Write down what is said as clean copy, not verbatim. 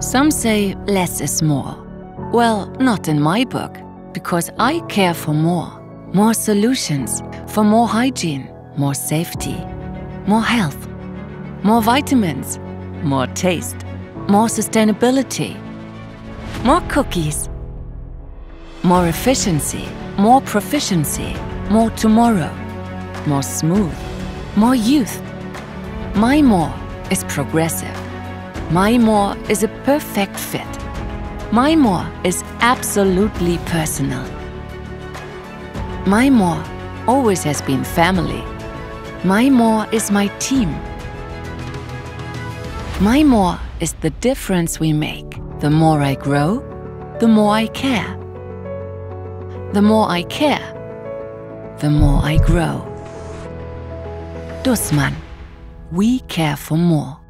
Some say less is more. Well, not in my book, because I care for more. More solutions, for more hygiene, more safety, more health, more vitamins, more taste, more sustainability, more cookies, more efficiency, more proficiency, more tomorrow, more smooth, more youth. My more is progressive. My more is a perfect fit. My more is absolutely personal. My more always has been family. My more is my team. My more is the difference we make. The more I grow, the more I care. The more I care, the more I grow. Dussmann, we care for more.